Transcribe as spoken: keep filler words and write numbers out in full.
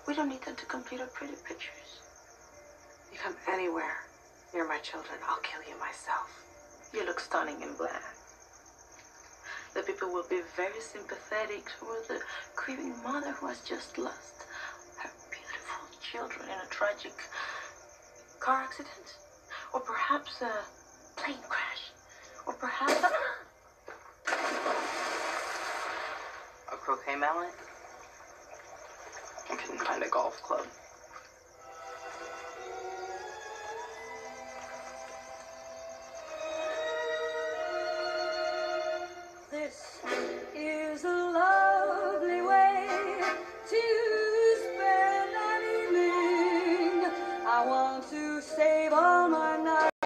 We don't need them to complete our pretty pictures. You come anywhere near my children, I'll kill you myself. You look stunning in black. The people will be very sympathetic toward the grieving mother who has just lost her beautiful children in a tragic car accident. Or perhaps a plane crash. Or perhaps... A croquet mallet? I couldn't find a golf club.